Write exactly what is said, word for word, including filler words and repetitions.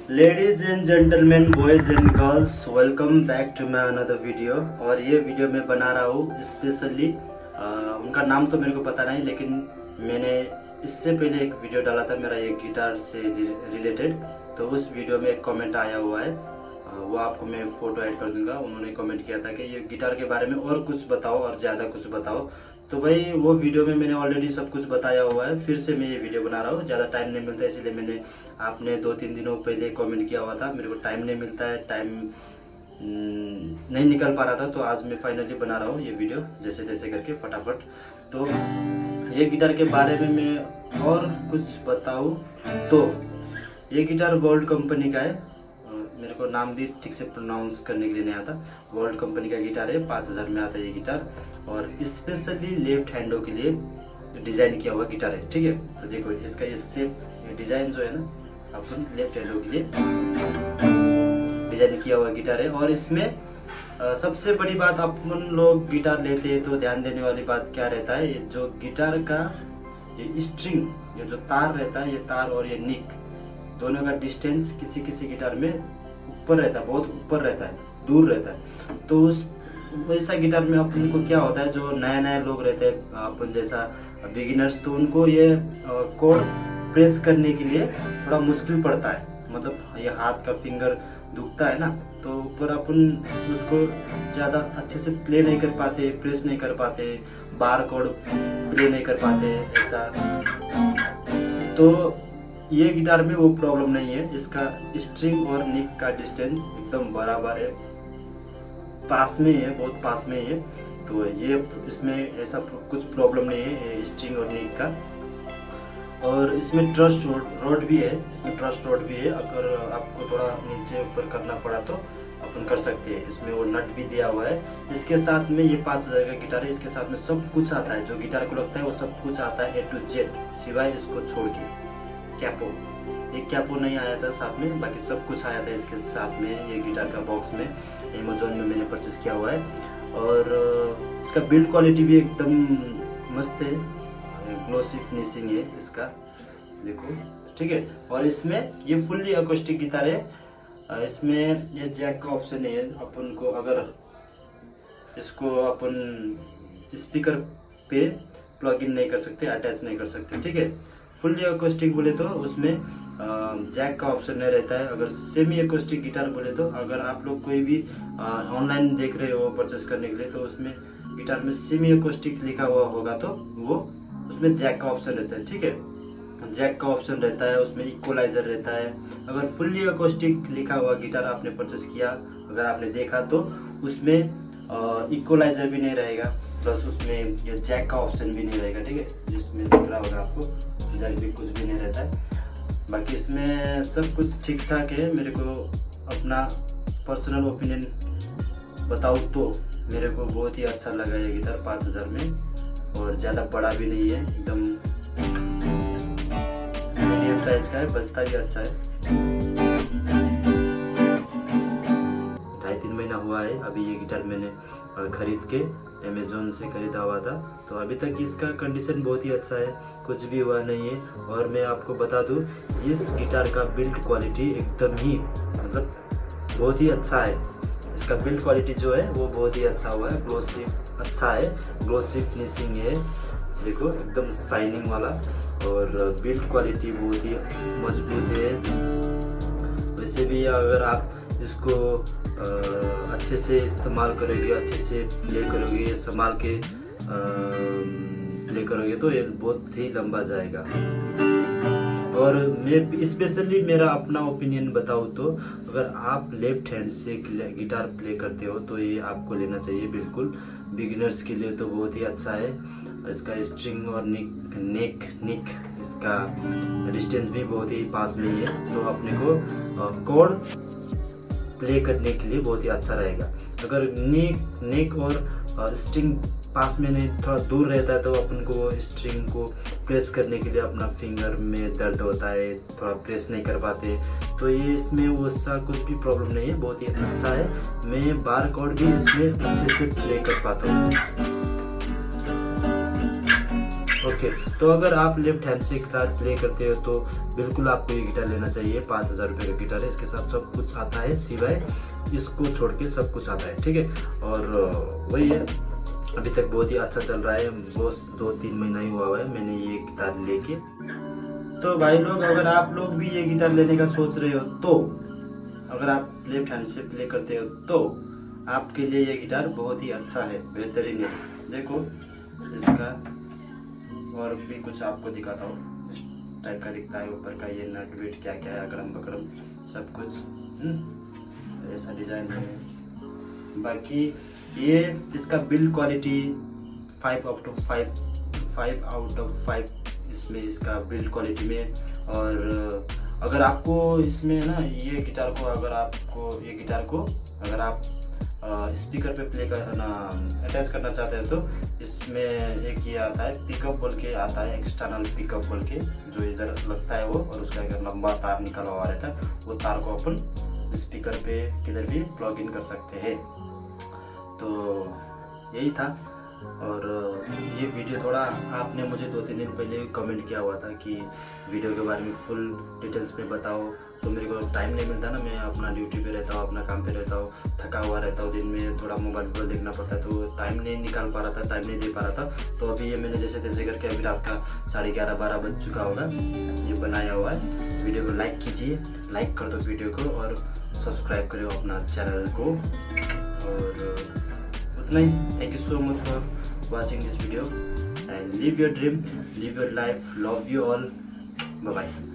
Ladies and gentleman, boys and girls, welcome back to my another video. और ये video मैं बना रहा हूँ स्पेशली, उनका नाम तो मेरे को पता नहीं, लेकिन मैंने इससे पहले एक वीडियो डाला था मेरा एक गिटार से रिलेटेड। तो उस वीडियो में एक कमेंट आया हुआ है, वो आपको मैं फोटो ऐड कर दूंगा। उन्होंने कमेंट किया था कि ये गिटार के बारे में और कुछ बताओ और ज़्यादा कुछ बताओ। तो भाई वो वीडियो में मैंने ऑलरेडी सब कुछ बताया हुआ है, फिर से मैं ये वीडियो बना रहा हूँ। ज़्यादा टाइम नहीं मिलता, इसीलिए मैंने आपने दो तीन दिनों पहले कमेंट किया हुआ था, मेरे को टाइम नहीं मिलता है, टाइम नहीं निकल पा रहा था। तो आज मैं फाइनली बना रहा हूँ ये वीडियो जैसे तैसे करके फटाफट। तो ये गिटार के बारे में मैं और कुछ बताऊँ तो ये गिटार वर्ल्ड कंपनी का है। मेरे को नाम भी ठीक से प्रोनाउंस करने के लिए नहीं आता। वर्ल्ड कंपनी का गिटार है, पाँच हज़ार में आता है ये गिटार, और स्पेशली लेफ्ट हैंडों के लिए डिजाइन किया हुआ गिटार है। ठीक है, तो देखो इसका ये शेप, ये डिजाइन जो है ना, अपन लेफ्ट हैंडों के लिए डिजाइन किया हुआ गिटार है। और इसमें आ, सबसे बड़ी बात, अपन लोग गिटार लेते हैं तो ध्यान देने वाली बात क्या रहता है, ये जो गिटार का ये स्ट्रिंग, ये जो तार रहता है, ये तार और ये निक दोनों का डिस्टेंस किसी किसी गिटार में ऊपर रहता है, बहुत ऊपर रहता है, दूर रहता है। तो उस वैसा गिटार में अपन को क्या होता है, जो नए नए लोग रहते हैं अपन जैसा बिगिनर्स, तो उनको ये कोड प्रेस करने के लिए थोड़ा मुश्किल पड़ता है। मतलब ये हाथ का फिंगर दुखता है ना, तो ऊपर अपन उसको ज़्यादा अच्छे से प्ले नहीं कर पाते, प्रेस नहीं कर पाते, बार कोड प्ले नहीं कर पाते ऐसा। तो ये गिटार में वो प्रॉब्लम नहीं है, इसका स्ट्रिंग और निक का डिस्टेंस एकदम बराबर है, पास में है, बहुत पास में है। तो ये इसमें ऐसा कुछ प्रॉब्लम नहीं है स्ट्रिंग और निक का। और इसमें ट्रस्ट रोड रोड भी है, इसमें ट्रस्ट रोड भी है। अगर आपको थोड़ा नीचे ऊपर करना पड़ा तो अपन कर सकते हैं। इसमें वो नट भी दिया हुआ है। इसके साथ में ये पाँच हजार का गिटार है, इसके साथ में सब कुछ आता है, जो गिटार को लगता है वो सब कुछ आता है, ए टू जेड, सिवाय इसको छोड़ के कैपो। एक कैपो नहीं आया था साथ में, बाकी सब कुछ आया था इसके साथ में। ये गिटार का बॉक्स में अमेज़न में मैंने परचेस किया हुआ है। और इसका बिल्ड क्वालिटी भी एकदम मस्त है, ग्लोसी फिनिशिंग है इसका, देखो। ठीक है, और इसमें ये फुल्ली अकोस्टिक गिटार है। इसमें ये जैक का ऑप्शन है, अपन को अगर इसको अपन स्पीकर पे प्लग इन नहीं कर सकते, अटैच नहीं कर सकते। ठीक है, फुल्ली अकोस्टिक बोले तो उसमें जैक का ऑप्शन नहीं रहता है। अगर सेमी अकोस्टिक गिटार बोले तो, अगर आप लोग कोई भी ऑनलाइन देख रहे हो परचेस करने के लिए, तो उसमें गिटार में सेमी अकोस्टिक लिखा हुआ होगा तो वो उसमें जैक का ऑप्शन रहता है। ठीक है, जैक का ऑप्शन रहता है, उसमें इक्वलाइजर रहता है। अगर फुल्ली अकोस्टिक लिखा हुआ गिटार आपने परचेस किया, अगर आपने देखा, तो उसमें इक्वलाइजर भी नहीं रहेगा, प्लस उसमें ये जैक का ऑप्शन भी नहीं रहेगा। ठीक है, जिसमें दिख रहा होगा आपको, जैक भी कुछ भी नहीं रहता है। बाकी इसमें सब कुछ ठीक ठाक है। मेरे को अपना पर्सनल ओपिनियन बताऊँ तो मेरे को बहुत ही अच्छा लगा ये गिटार पाँच हज़ार में, और ज़्यादा बड़ा भी नहीं है, एकदम मीडियम साइज का है, बजता भी अच्छा है। ढाई तीन महीना हुआ है अभी ये गिटार मैंने खरीद के अमेज़न से खरीदा हुआ था। तो अभी तक इसका कंडीशन बहुत ही अच्छा है, कुछ भी हुआ नहीं है। और मैं आपको बता दूं, इस गिटार का बिल्ड क्वालिटी एकदम ही मतलब बहुत ही अच्छा है। इसका बिल्ड क्वालिटी जो है वो बहुत ही अच्छा हुआ है, ग्लोसी अच्छा है, ग्लोसी फिनिशिंग है, देखो एकदम शाइनिंग वाला। और बिल्ड क्वालिटी बहुत ही मजबूत है। वैसे भी अगर आप इसको आ, अच्छे से इस्तेमाल करोगे, अच्छे से प्ले करोगे, संभाल के प्ले करोगे, तो ये बहुत ही लंबा जाएगा। और मैं स्पेशली मेरा अपना ओपिनियन बताऊँ तो, अगर आप लेफ्ट हैंड से गिटार प्ले करते हो तो ये आपको लेना चाहिए बिल्कुल। बिगिनर्स के लिए तो बहुत ही अच्छा है। इसका स्ट्रिंग और निक नेक निक इसका डिस्टेंस भी बहुत ही पास में ही है, तो अपने को कोड प्ले करने के लिए बहुत ही अच्छा रहेगा। अगर नेक नेक और स्ट्रिंग पास में नहीं, थोड़ा दूर रहता है, तो अपन को स्ट्रिंग को प्रेस करने के लिए अपना फिंगर में दर्द होता है, थोड़ा प्रेस नहीं कर पाते। तो ये इसमें वो सा कुछ भी प्रॉब्लम नहीं है, बहुत ही अच्छा है। मैं बार कोड भी इसमें अच्छे से प्ले कर पाता हूँ। ओके, तो अगर आप लेफ्ट हैंड से गिटार प्ले करते हो तो बिल्कुल आपको ये गिटार लेना चाहिए। पाँच हज़ार रुपये का गिटार है, इसके साथ सब कुछ आता है सिवाय इसको छोड़ के सब कुछ आता है, ठीक है। और वही है, अभी तक बहुत ही अच्छा चल रहा है, बस दो तीन महीना ही हुआ है मैंने ये गिटार लेके। तो भाई लोग, अगर आप लोग भी ये गिटार लेने का सोच रहे हो तो, अगर आप लेफ्ट हैंड से प्ले करते हो तो आपके लिए ये गिटार बहुत ही अच्छा है, बेहतरीन है। देखो इसका और भी कुछ आपको दिखाता हूँ, इस टाइप का दिखता है ऊपर का, ये नट वेट क्या क्या है, अगरम बगरम सब कुछ, ऐसा डिजाइन है। बाकी ये इसका build quality five out of five five out of five इसमें इसका बिल्ड क्वालिटी में। और अगर आपको इसमें ना ये गिटार को अगर आपको ये गिटार को अगर आप स्पीकर पे प्ले करना अटैच करना चाहते हैं तो इसमें एक ये आता है पिकअप बोल के आता है, एक्सटर्नल पिकअप बोल के, जो इधर लगता है वो, और उसका एक लंबा तार निकला हुआ रहता है, वो तार को अपन स्पीकर पे किधर भी प्लग इन कर सकते हैं। तो यही था। और ये वीडियो थोड़ा आपने मुझे दो तीन दिन पहले कमेंट किया हुआ था कि वीडियो के बारे में फुल डिटेल्स में बताओ, तो मेरे को टाइम नहीं मिलता ना, मैं अपना ड्यूटी पे रहता हूँ, अपना काम पे रहता हूँ, थका हुआ रहता हूँ, दिन में थोड़ा मोबाइल पर देखना पड़ता है, तो टाइम नहीं निकाल पा रहा था, टाइम नहीं दे पा रहा था। तो अभी ये मैंने जैसे तैसे करके अभी रात का साढ़े ग्यारह बारह बज चुका होगा, ये बनाया हुआ है। वीडियो को लाइक कीजिए, लाइक कर दो वीडियो को, और सब्सक्राइब करो अपना चैनल को। और उतना ही, thank you so much for watching this video and live your dream, live your life, love you all, bye bye.